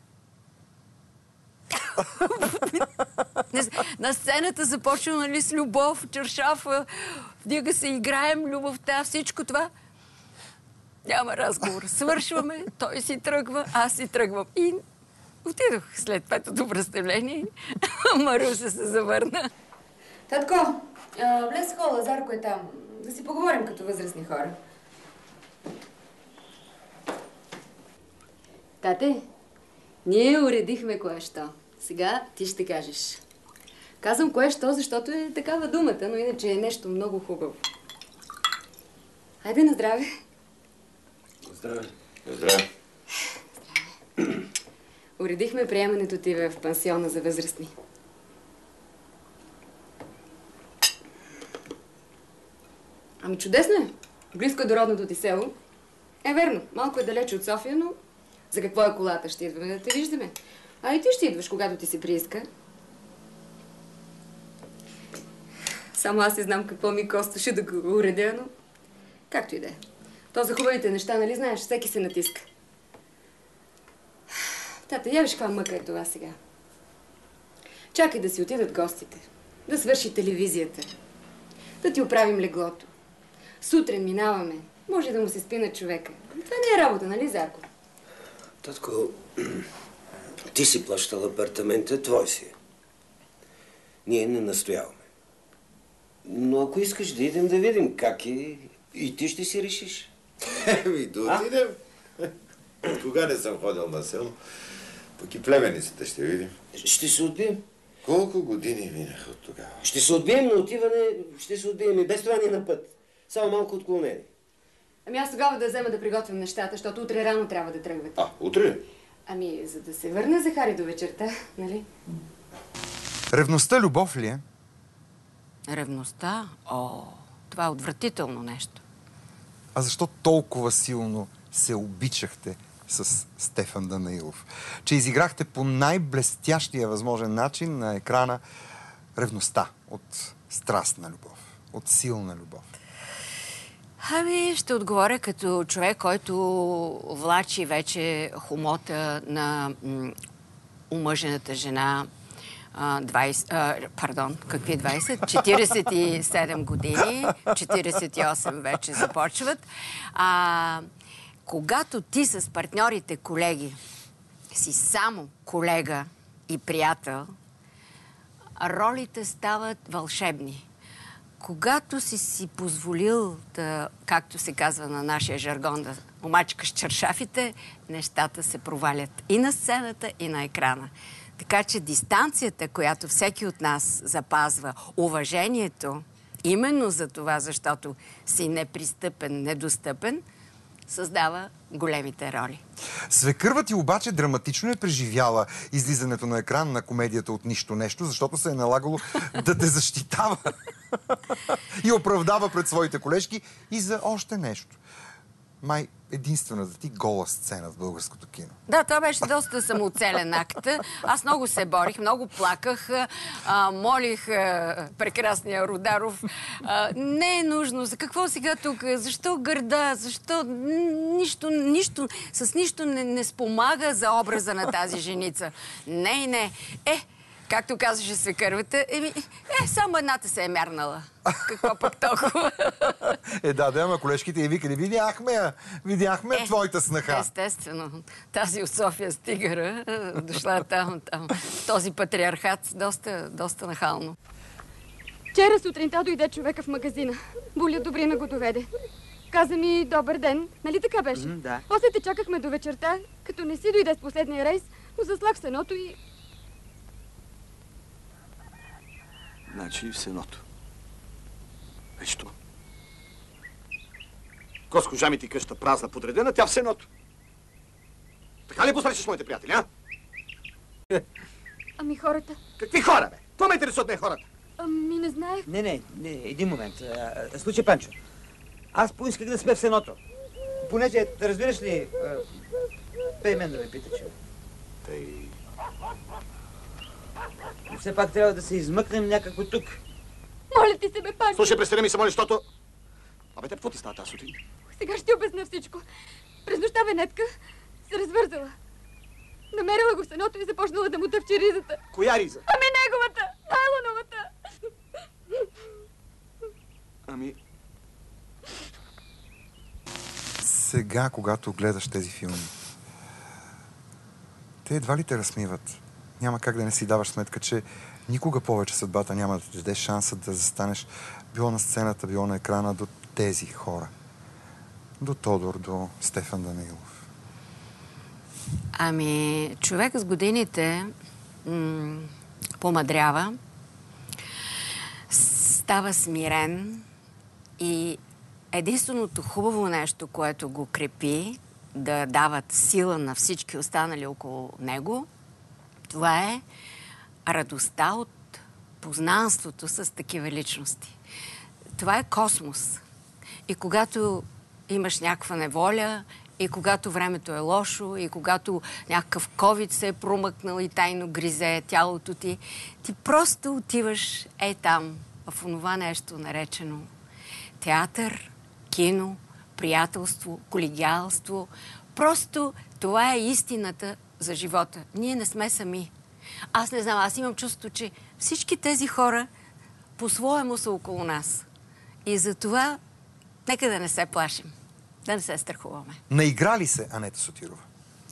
На сцената започва, нали, с любов, чаршафа, вдига се, играем, любовта, всичко това. Няма разговор. Свършваме, той си тръгва, аз си тръгвам. И отидох след 5-то представление. Маруся се завърна. Татко, влез в хола, Зарко е там. Да си поговорим като възрастни хора. Тате, ние уредихме кое-що. Сега ти ще кажеш. Казвам кое-що, защото е такава думата, но иначе е нещо много хубаво. Хайде на здраве. Здравей. Здравей. Уредихме приемането ти в пансиона за възрастни. Ами чудесно е. Близко е до родното ти село. Е, верно. Малко е далече от София, но за какво е колата? Ще идваме да те виждаме. А и ти ще идваш, когато ти се прииска. Само аз не знам какво ми костваше да го уредя, но както и да е. То за хубавите неща, нали знаеш, всеки се натиска. Тата, я виж каква мъка е това сега. Чакай да си отидат гостите, да свърши телевизията, да ти оправим леглото. Сутрин минаваме. Може да му се спи на човека. Това не е работа, нали, Зарко? Татко, ти си плащал апартамента, твой си. Ние не настояваме. Но ако искаш да идем да видим как е, и ти ще си решиш. Еми, да отидем. Кога не съм ходил на село, пък и племеницата ще видим. Ще се отбием. Колко години минаха от тогава? Ще се отбием на отиване, ще се отбием и без това ни на път. Само малко отклонени. Ами аз тогава да взема да приготвям нещата, защото утре рано трябва да тръгвате. А, утре? Ами, за да се върне Захари до вечерта, нали? Ревността любов ли е? Ревността? О, това е отвратително нещо. А защо толкова силно се обичахте с Стефан Данаилов? Че изиграхте по най-блестящия възможен начин на екрана ревността от страстна любов, от силна любов. Ами, ще отговоря като човек, който влачи вече хомота на омъжената жена 47 години, 48 вече започват. Когато ти с партньорите, колеги, си само колега и приятел, ролите стават вълшебни. Когато си позволил да, както се казва на нашия жаргон, да омачкаш чаршафите, нещата се провалят и на сцената, и на екрана. Така че дистанцията, която всеки от нас запазва, уважението, именно за това, защото си непристъпен, недостъпен, създава големите роли. Свекърва ти обаче драматично е преживяла излизането на екран на комедията от нищо нещо, защото се е налагало да те защитава и оправдава пред своите колежки и за още нещо. Май единствената ти гола сцена в българското кино. Да, това беше доста самоцелен акт. Аз много се борих, много плаках, молих прекрасния Родаров. Не е нужно. За какво сега тук? Защо гърда? Защо нищо, с нищо не спомага за образа на тази женица? Не. Както казваше свекървата, само едната се е мярнала. Какво пък толкова? Ама колежките и викали, видяхме твоята снаха. Естествено. Тази от София стигара, дошла там. Този патриархат, доста нахално. Вчера сутринта дойде човека в магазина. Буля Добрина го доведе. Каза ми добър ден. Нали така беше? Да. После те чакахме до вечерта, като не си дойде с последния рейс, но заслах сеното и... Значи в сеното. Виж то. Госпожа ми ти къща празна, подредена, тя в сеното. Така ли посрещаш моите приятели, а? Ами хората? Какви хора, бе? Това ме интересуват не хората. Ами не знаех. Не, един момент. Случай, Панчо. Аз поисках да сме в сеното. Понеже, разбираш ли, тъй мен да ме пита, че... Но все пак трябва да се измъкнем някакво тук. Моля ти се, бе, Панчо. Слушай, престани ми се, моля, защото... Абе, те, какво ти става тази сутрин? Сега ще ти обясня всичко. През нощта Венетка се развързала. Намерила го в сеното и започнала да му тъпче ризата. Коя риза? Ами неговата! Найлоновата! Ами... Сега, когато гледаш тези филми, те едва ли те разсмиват. Няма как да не си даваш сметка, че никога повече съдбата няма да ти даде шанса да застанеш било на сцената, било на екрана до тези хора. До Тодор, до Стефан Данаилов. Ами, човек с годините помадрява, става смирен и единственото хубаво нещо, което го крепи да дават сила на всички останали около него, това е радостта от познанството с такива личности. Това е космос. И когато имаш някаква неволя, и когато времето е лошо, и когато някакъв ковид се е промъкнал и тайно гризе тялото ти, ти просто отиваш там, в онова нещо наречено театър, кино, приятелство, колегиалство. Просто това е истината за живота. Ние не сме сами. Аз не знам, аз имам чувство, че всички тези хора по-своему са около нас. И затова нека да не се плашим, да не се страхуваме. Наигра ли се Анета Сотирова?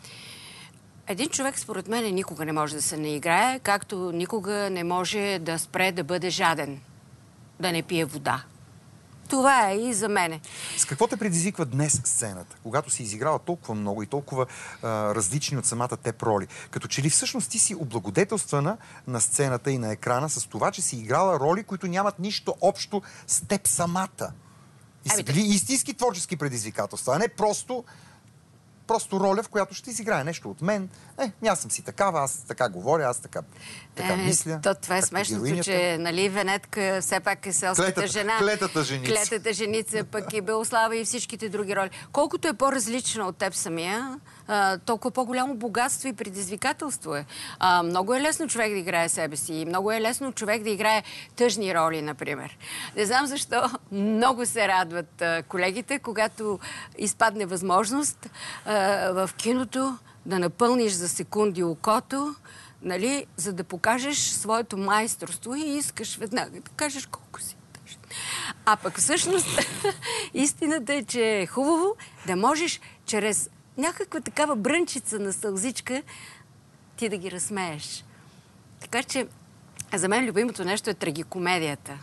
Един човек, според мен, никога не може да се наиграе, както никога не може да спре да бъде жаден, да не пие вода. Това е и за мене. С какво те предизвиква днес сцената, когато си изиграла толкова много и толкова различни от самата теб роли? Като че ли всъщност ти си облагодетелствана на сцената и на екрана с това, че си играла роли, които нямат нищо общо с теб самата? И са били истински творчески предизвикателства, а не просто роля, в която ще изиграе нещо от мен. Аз съм си такава, аз така говоря, аз така мисля. Това е смешното, че Венетка все пак е селската жена. Клетата женица. Клетата женица, пък и Белослава и всичките други роли. Колкото е по-различна от теб самия, толкова по-голямо богатство и предизвикателство е. Много е лесно човек да играе себе си и много е лесно човек да играе тъжни роли, например. Не знам защо много се радват колегите, когато изпадне възможност в киното да напълниш за секунди окото, нали, за да покажеш своето майсторство и искаш веднага да кажеш колко си тъжен. А пък всъщност истината е, че е хубаво да можеш чрез някаква такава брънчица на сълзичка ти да ги разсмееш. Така че за мен любимото нещо е трагикомедията.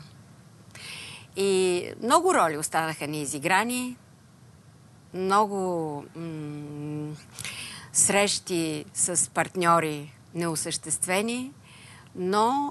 И много роли останаха неизиграни, много срещи с партньори неосъществени, но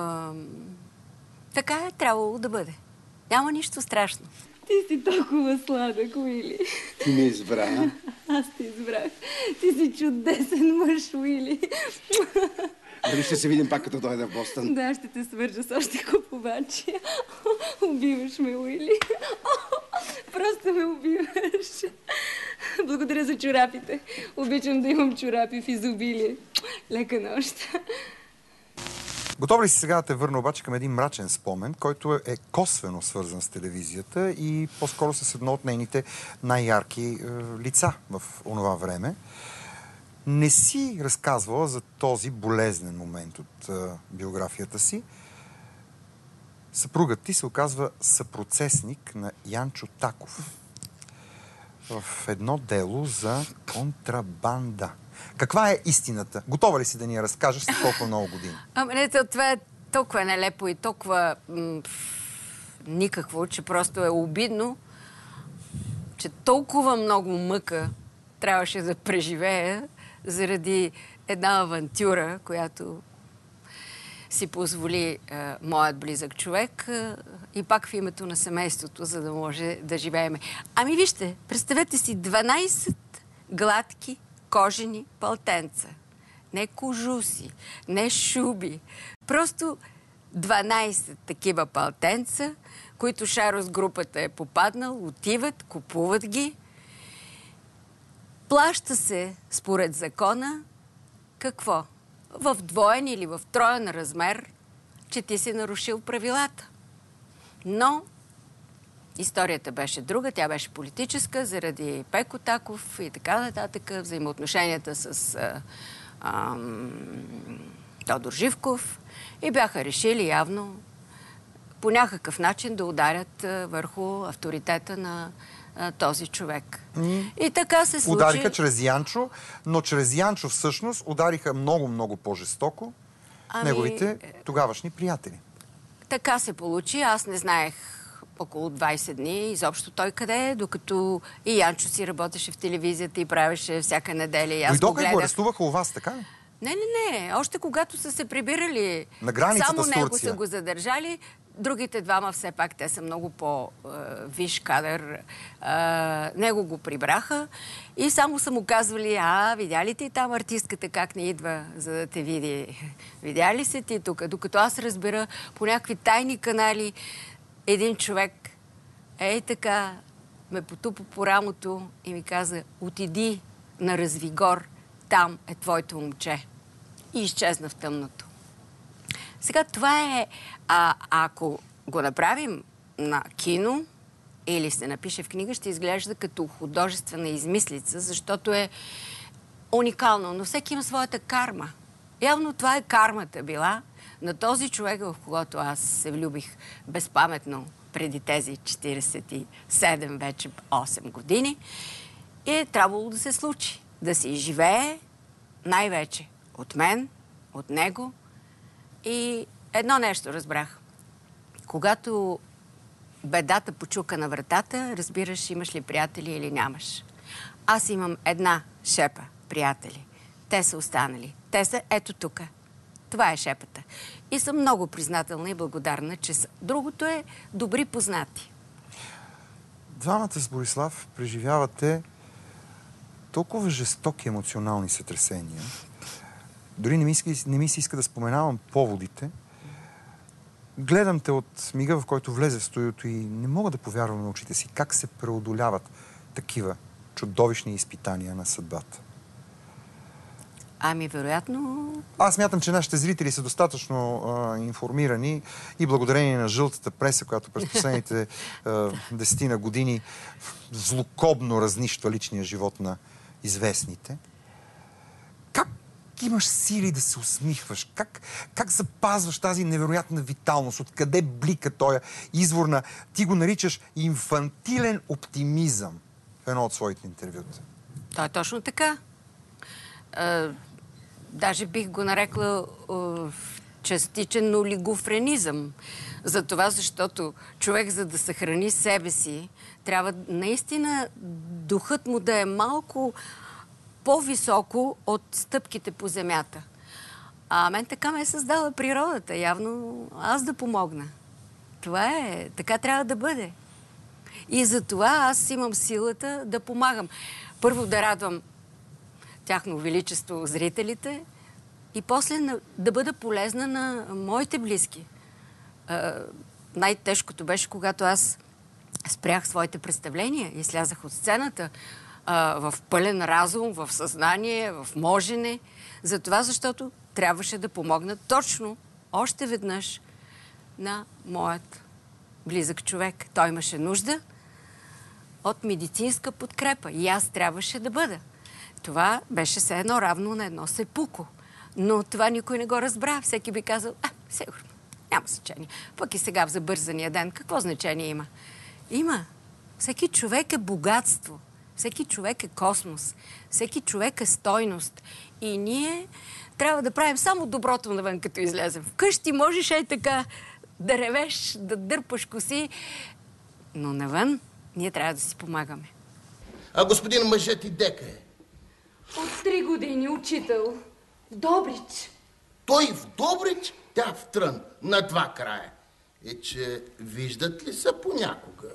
така е трябвало да бъде. Няма нищо страшно. Ти си толкова сладък, Уили. Ти ме избра. Аз те избрах. Ти си чудесен мъж, Уили. Дали ще се видим пак, като дойда в Бостън? Да, ще те свържа с още купувачи. Убиваш ме, Уили. Просто ме убиваш. Благодаря за чорапите. Обичам да имам чорапи в изобилие. Лека нощ. Готова ли си сега да те върна обаче към един мрачен спомен, който е косвено свързан с телевизията и по-скоро с едно от нейните най-ярки лица в онова време? Не си разказвала за този болезнен момент от биографията си. Съпругът ти се оказва съпроцесник на Янчо Таков в едно дело за контрабанда. Каква е истината? Готова ли си да ни я разкажеш след толкова много години? Това е толкова нелепо и толкова никакво, че просто е обидно, че толкова много мъка трябваше да преживея заради една авантюра, която си позволи моят близък човек и пак в името на семейството, за да може да живееме. Ами вижте, представете си 12 гладки кожени палтенца. Не кожуси, не шуби. Просто 12 такива палтенца, които Шаро с групата е попаднал, отиват, купуват ги. Плаща се според закона какво? В двоен или в троен размер, че ти си нарушил правилата. Но историята беше друга, тя беше политическа, заради Пеко Таков и така нататък, взаимоотношенията с Тодор Живков и бяха решили явно по някакъв начин да ударят върху авторитета на този човек. И така се случи. Удариха чрез Янчо, но чрез Янчо всъщност удариха много по-жестоко неговите тогавашни приятели. Така се получи. Аз не знаех около 20 дни изобщо той къде е, докато и Янчо си работеше в телевизията и правеше всяка неделя. И аз дойдоха и го арестуваха у вас, така ли? Не. Още когато са се прибирали, на границата само с него Турция са го задържали. другите двама все пак, те са много по-виш кадър. Него го прибраха и само са му казвали, видя ли ти там артистката как не идва, за да те види? Видя ли се ти тук? Докато аз разбера по някакви тайни канали, един човек така ме потупа по рамото и ми каза, отиди на Развигор, там е твоето момче. И изчезна в тъмното. Сега това е, ако го направим на кино или се напише в книга, ще изглежда като художествена измислица, защото е уникално, но всеки има своята карма. Явно това е кармата била на този човек, в когото аз се влюбих безпаметно преди тези 47, вече 8 години. И е трябвало да се случи. Да се изживее най-вече от мен, от него. И едно нещо разбрах. Когато бедата почука на вратата, разбираш имаш ли приятели или нямаш. Аз имам една шепа приятели. Те са останали. Те са ето тук. Това е шепата. И съм много признателна и благодарна, че са. Другото е добри познати. Двамата с Борислав преживявате толкова жестоки емоционални сътресения. Дори не ми се иска да споменавам поводите. Гледам те от мига, в който влезе в студиото и не мога да повярвам на очите си как се преодоляват такива чудовищни изпитания на съдбата. Вероятно... Аз смятам, че нашите зрители са достатъчно информирани и благодарение на жълтата преса, която през последните 10 години злокобно разнищва личния живот на известните. Как имаш сили да се усмихваш? Как запазваш тази невероятна виталност? Откъде блика тоя извор на... Ти го наричаш инфантилен оптимизъм в едно от своите интервюта. Това е точно така. Даже бих го нарекла частичен олигофренизъм. За това, защото човек, за да съхрани себе си, трябва наистина духът му да е малко по-високо от стъпките по земята. А мен така ме е създала природата. Явно аз да помогна. Това е. Така трябва да бъде. И за това аз имам силата да помагам. Първо да радвам тяхно величество зрителите и после да бъда полезна на моите близки. Най-тежкото беше, когато аз спрях своите представления и слязах от сцената в пълен разум, в съзнание, в можене. Затова, защото трябваше да помогна точно още веднъж на моят близък човек. Той имаше нужда от медицинска подкрепа и аз трябваше да бъда. Това беше все едно равно на едно сепуко. Но това никой не го разбра. Всеки би казал, сигурно, няма значение. Пък и сега в забързания ден, какво значение има? Има. Всеки човек е богатство. Всеки човек е космос. Всеки човек е стойност. И ние трябва да правим само доброто навън, като излезем. Вкъщи можеш така да ревеш, да дърпаш коси, но навън ние трябва да си помагаме. А господин мъжът и дека е? От 3 години учител. В Добрич. Той в Добрич, тя в Трън. На 2 края. Че виждат ли са понякога?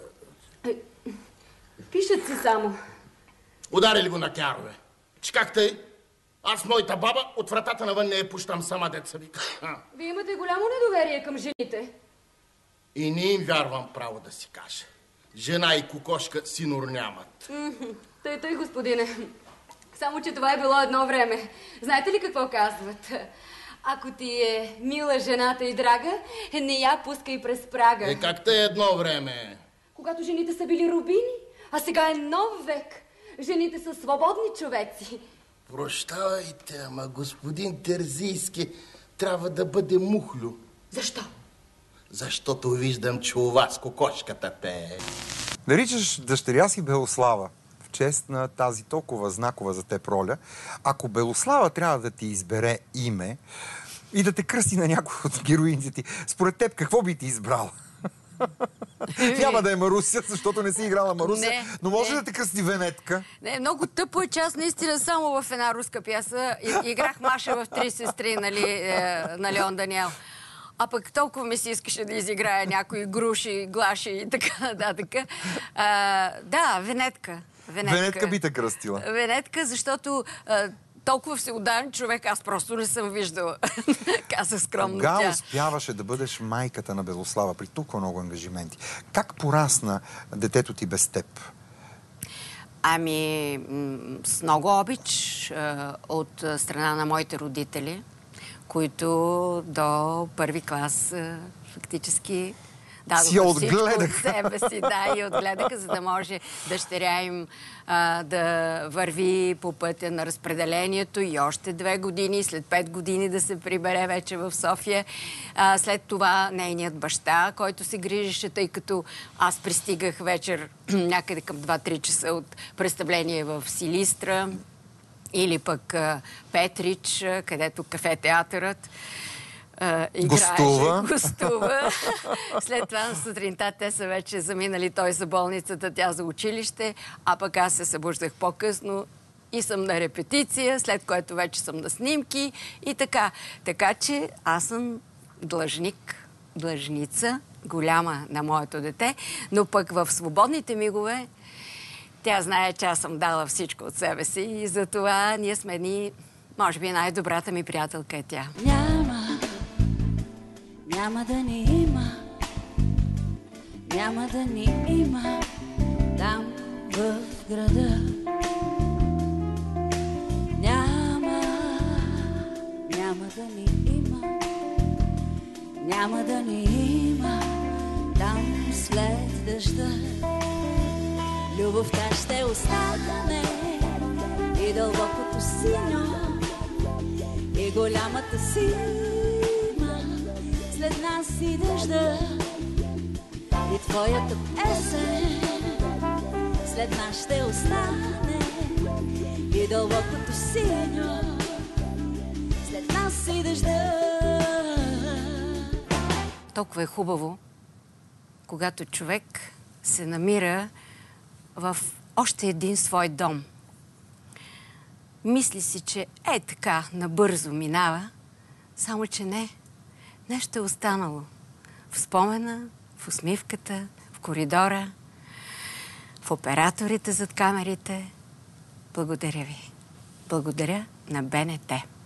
Пишат си само. Удари ли го на кярове? Че как тъй? Аз, моята баба, от вратата навън не я пущам сама, деца вика. Вие имате голямо недоверие към жените. И не им вярвам, право да си кажа. Жена и кокошка синор нямат. Тъй, господине. Само, че това е било едно време. Знаете ли какво казват? Ако ти е мила жената и драга, не я пускай през прага. Как те е едно време? Когато жените са били рубини, а сега е нов век. Жените са свободни човеци. Прощавайте, ама господин Терзийски трябва да бъде мухлю. Защо? Защото виждам, че у вас кокошката пее. Наричаш дъщеря си Белослава в чест на тази толкова знакова за теб роля. Ако Белослава трябва да ти избере име и да те кръсти на някой от героините ти, според теб какво би ти избрала? Няма да е Маруся, защото не си играла Маруся, но може да те кръсти Венетка. Не, много тъпо е, че аз наистина само в една руска пяса играх Маша в 3 сестри, нали, на Леон Даниел. А пък толкова ми се искаше да изиграя някои груши, глаши и така нататък. Да, Венетка. Венетка би те кръстила. Венетка, защото толкова всеотдаен човек аз просто не съм виждала. Каза скромно тя. Кога успяваше да бъдеш майката на Белослава при толкова много ангажименти? Как порасна детето ти без теб? Ами, с много обич от страна на моите родители, които до първи клас фактически дадоха всичко от себе си. Да, и отгледаха, за да може дъщеря им да върви по пътя на разпределението и още 2 години, след 5 години да се прибере вече в София. След това нейният баща, който се грижеше, тъй като аз пристигах вечер някъде към 2-3 часа от представление в Силистра или пък Петрич, където кафе-театърът гостува. След това на сутринта те са вече заминали, той за болницата, тя за училище, а пък аз се събуждах по-късно и съм на репетиция, след което вече съм на снимки и така. Така че аз съм длъжница, голяма на моето дете, но пък в свободните мигове тя знае, че аз съм дала всичко от себе си и затова ние сме едни, може би най-добрата ми приятелка е тя. Няма да ни има, няма да ни има там в града. Няма да ни има, няма да ни има там след дъжда. Любовта ще остане и дълбокото синьо и голямата зима след нас и дъжда и твоята песен след нас ще остане и дълбокото синьо след нас и дъжда. Толкова е хубаво, когато човек се намира в още един свой дом. Мисли си, че така, набързо минава, само че не. Нещо е останало. В спомена, в усмивката, в коридора, в операторите зад камерите. Благодаря ви. Благодаря на БНТ.